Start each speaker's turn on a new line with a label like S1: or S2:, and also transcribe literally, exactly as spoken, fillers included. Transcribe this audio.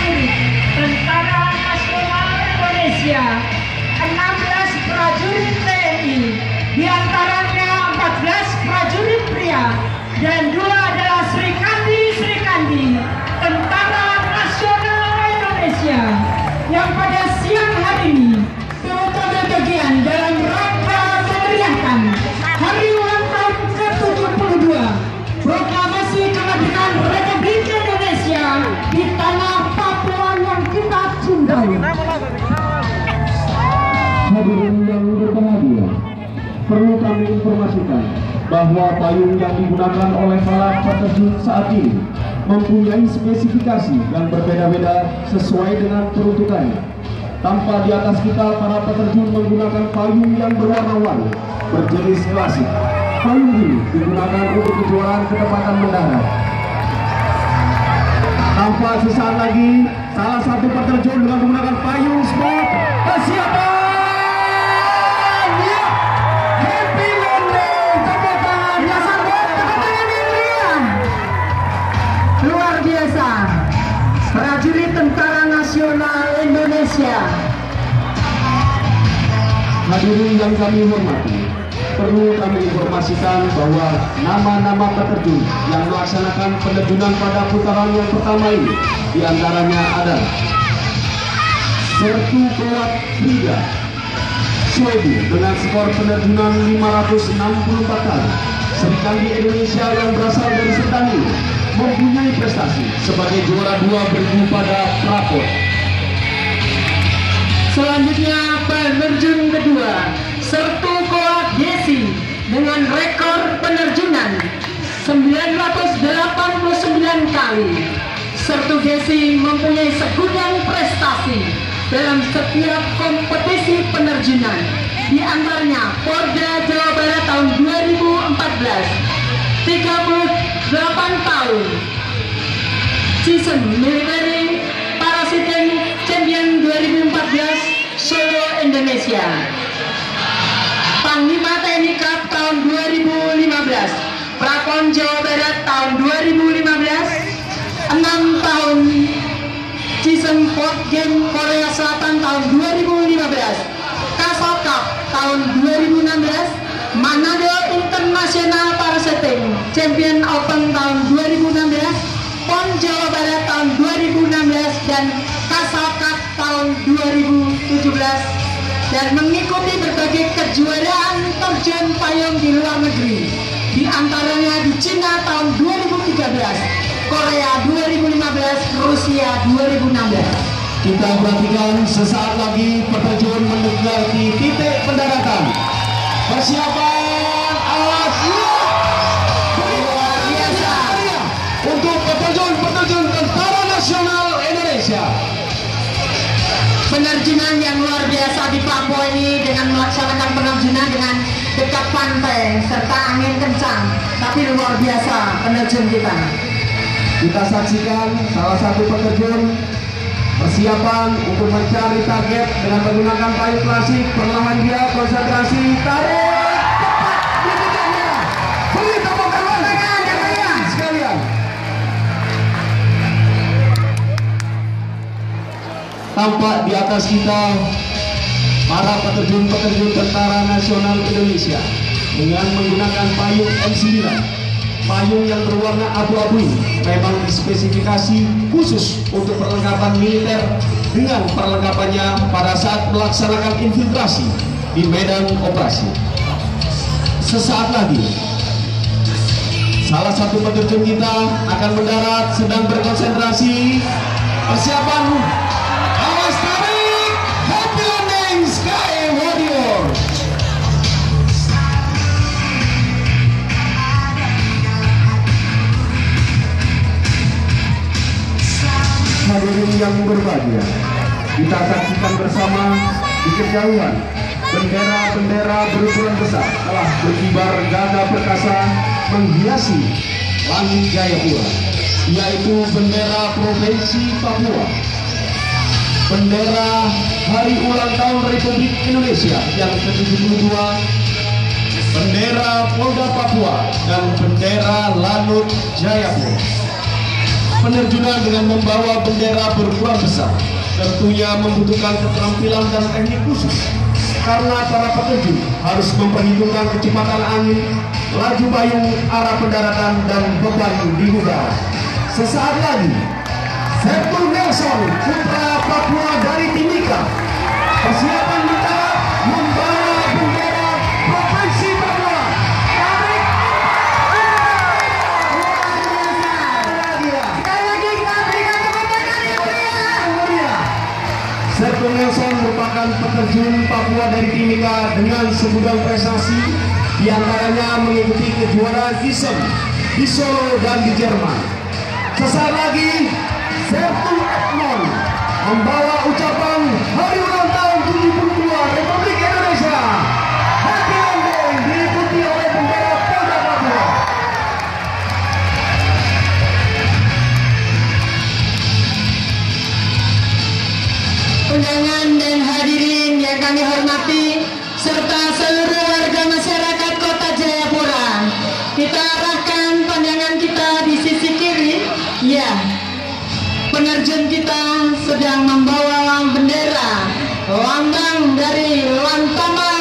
S1: prajurit Tentara Nasional Indonesia, enam belas prajurit T N I, diantaranya empat belas prajurit pria dan dua adalah Sri Kandi Sri Kandi Tentara Nasional Indonesia yang pada siang hari ini turut ambil bagian dalam rangka memeriahkan Hari Ulang Tahun ke tujuh puluh dua Proklamasi Kemerdekaan Republik Indonesia di tanah Papua yang kita cintai.
S2: Hadirin yang berbahagia, perlu kami informasikan bahwa payung yang digunakan oleh para peterjun saat ini mempunyai spesifikasi yang berbeda-beda sesuai dengan peruntukannya. Tanpa di atas kita, para peterjun menggunakan payung yang berwarna-warni berjenis klasik. Payung ini digunakan untuk kejuaraan kecepatan mendarat. Tanpa sesaat lagi, salah satu peterjun dengan menggunakan payung sport persiapan.
S1: Luar biasa, prajurit Tentara Nasional Indonesia.
S2: Hadirin yang kami hormati, perlu kami informasikan bahwa nama-nama peterjun yang melaksanakan penerjunan pada putaran yang pertama ini diantaranya adalah Sertu Kuat Frida Sweden dengan skor penerjunan lima ratus enam puluh empat kali. Sri Kandi Indonesia yang berasal dari Serdang ini mempunyai prestasi sebagai juara dua bergu pada prapor.
S1: Selanjutnya penerjun kedua, Sertu Koat Desi dengan rekor penerjunan sembilan ratus delapan puluh sembilan kali. Sertu Desi mempunyai segudang prestasi dalam setiap kompetisi penerjunan, di antaranya Porda Jawa Barat tahun dua ribu empat belas, tiga puluh delapan tahun, season military Parasiten Champion dua ribu empat belas Solo Indonesia, Panglima T N I Cup tahun dua ribu lima belas, Prapon Jawa Barat tahun dua ribu lima belas, enam tahun season Port Game Korea Selatan tahun dua ribu lima belas, Kasal Cup tahun dua ribu enam belas, Manado International Parasetting Champion Open tahun dua ribu enam belas, Pon Jawa Barat tahun dua ribu enam belas, dan Kasal Cup tahun dua ribu tujuh belas, dan mengikuti berbagai kejuaraan terjun payung di luar negeri, di antaranya di Cina tahun dua ribu tiga belas, Korea dua ribu lima belas, Rusia dua ribu enam belas.
S2: Kita perhatikan sesaat lagi peterjun mendekati titik pendaratan. Persiapan alat siap. Luar biasa untuk peterjun-peterjun Tentara Nasional Indonesia.
S1: Penerjunan yang luar biasa di Papua ini dengan melaksanakan penerjunan dengan dekat pantai serta angin kencang, tapi luar biasa penerjun kita.
S2: Kita saksikan salah satu peterjun persiapan untuk mencari target dengan menggunakan payung klasik. Perlahan dia konsentrasi, tarik tepat di titik merah. Beri tepuk tangan sekalian. Tampak di atas kita para peterjun-peterjun Tentara Nasional Indonesia dengan menggunakan payung M sembilan. Payung yang berwarna abu-abu ini memang dispesifikasi khusus untuk perlengkapan militer dengan perlengkapannya pada saat melaksanakan infiltrasi di medan operasi. Sesaat lagi salah satu peterjun kita akan mendarat sedang berkonsentrasi. Persiapan, awas tarik, happy landing Sky Warrior. Hadirin yang berbahagia, kita saksikan bersama di kejauhan bendera-bendera berukuran besar telah berkibar gagah perkasa menghiasi langit Jayapura, yaitu bendera Provinsi Papua, bendera Hari Ulang Tahun Republik Indonesia yang ke tujuh puluh dua, bendera Polda Papua, dan bendera Lanut Jayapura. penerjunan dengan membawa bendera berukuran besar tentunya membutuhkan keterampilan dan teknik khusus, karena para peterjun harus memperhitungkan kecepatan angin, laju payung, arah pendaratan, dan beban di udara. Sesaat lagi, Sertu Nelson, putra Papua dari Timika, persiapan mendarat membawa bendera Provinsi Papua. Tarik! Sekali lagi kita berikan tepuk tangan yang meriah. Sertu Nelson merupakan peterjun Papua dari Timika dengan segudang prestasi, diantaranya mengikuti kejuaraan I S E M di Solo dan di Jerman. Sesaat lagi, Sertu Edmond membawa ucapan hari ulang tahun tujuh puluh dua Republik Indonesia. Happy Landing diikuti oleh bendera Polda Papua.
S1: Undangan dan hadirin yang kami hormati serta seluruh warga masyarakat Kota Jayapura, kita arahkan pandangan kita di sisi kiri. Ya, penerjun kita sedang membawa bendera lambang dari Lantamal